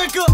nigga.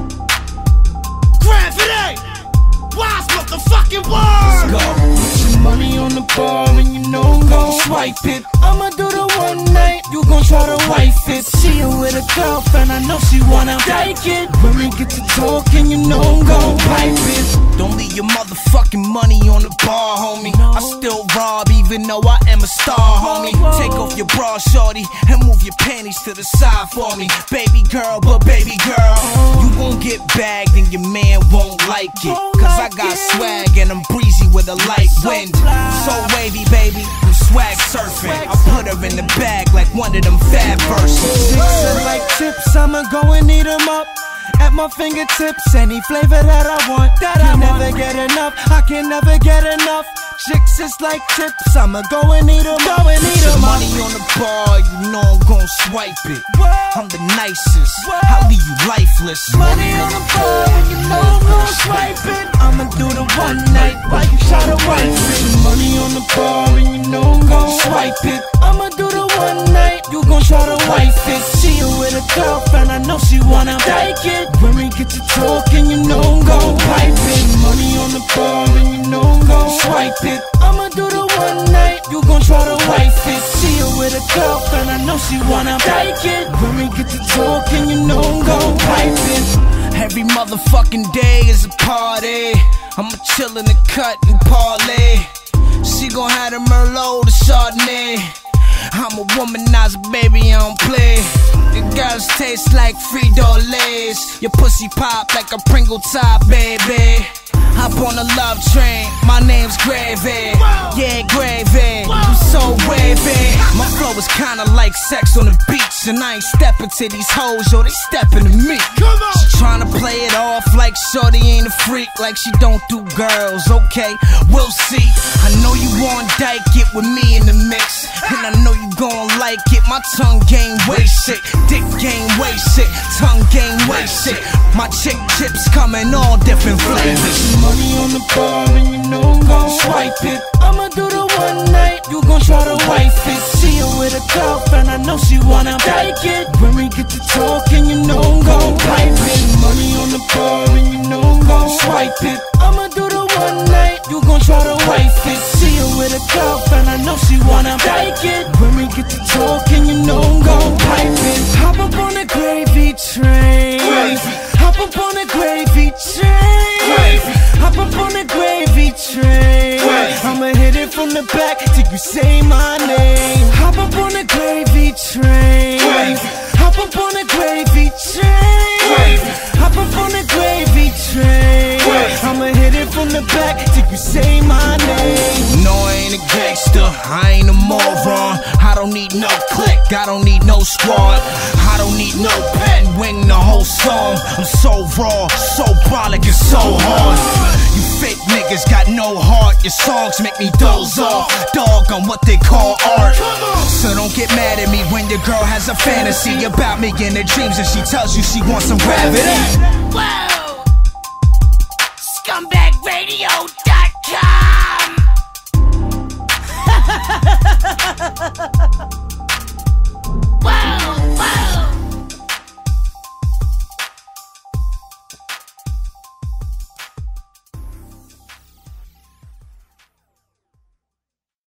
Gravity. Wise motherfucking word. Let's go. Put your money on the bar and you know I'm gon' swipe it. I'ma do the one night, you gon' try to wife it. See her with a girlfriend, I know she wanna take it. When we get to talking, you know I'm gon' pipe it. Don't leave your motherfucking money on the bar, homie. I still rob even though I am a star, homie. Take off your bra, shorty, and move your panties to the side for me. Baby girl, but baby girl, you won't get bagged and your man won't like it. Cause I got swag and I'm breezy with a light wind. So wavy, baby, I'm swag surfing. I put her in the bag like one of them fat verses. Chicks are like chips, I'ma go and eat them up. At my fingertips, any flavor that I want. Can never get enough, I can never get enough. Chicks is like chips, I'ma go and eat them up. Money on the bar, you know I'm gon' swipe it. I'm the nicest, I'll leave you lifeless. Money on the bar, and you know I'm gon' swipe it. I'ma do the one night while you try to wipe it. Money on the bar, and you know I'm gon' swipe it. I'ma do the one night, you gon' try to wipe it. See her with a girlfriend, I know she wanna take it. When we get to talking, you know I'm gon' pipe it. Money on the bar, and you know I'm gon' swipe it. I'ma do the one night, you gon' try to wife it. See her with a girlfriend, I know she wanna take it. When we get to talking, you know I'm gon' pipe it. Every motherfucking day is a party. I'ma chill in the cut and parlay. She gon' have the Merlot, the Chardonnay. I'm a womanizer, baby, I don't play. Your girls taste like Frito-Lays. Your pussy pop like a Pringle top, baby. Hop on the love train, my name's Gravy. Yeah, Gravy, I'm so wavy. My flow is kinda like sex on the beach. And I ain't stepping to these hoes, yo, they stepping to me. She tryna play it off like shorty ain't a freak. Like she don't do girls, okay, we'll see. I know you want dyke, get with me in the mix. And I know you gon' like it, my tongue game way sick. Dick game way sick, tongue game way sick. My chick chips come in all different flavors. Money on the bar and you know I'm gon' swipe it. I'ma do the one night, you gon' try to wife it. See her with a girlfriend, I know she wanna take it. When we get to talking, you know I'm gon' pipe it. Money on the bar and you know I'm gon' swipe it. I'ma do the one night, you gon' try to wife it. See her with a girlfriend, I know she wanna take it. When we get to talking, you know I'm gon' pipe it. Hop up on the gravy train. Hop up on the gravy train. Hop up on the gravy train. I'ma hit it from the back till you say my name. Hop up on the gravy train. Hop up on the gravy train. Hop up on the gravy train. I'ma hit it from the back till you say my name. No, I ain't a gangster, I ain't a moron. I don't need no clique, I don't need no squad. I don't need no pen, wing the whole song. I'm so raw, so brolic and so hard. You fake niggas got no heart. Your songs make me doze off, dog, on what they call art. So don't get mad at me when your girl has a fantasy about me in her dreams and she tells you she wants some gravity. Whoa! ScumbagRadio.com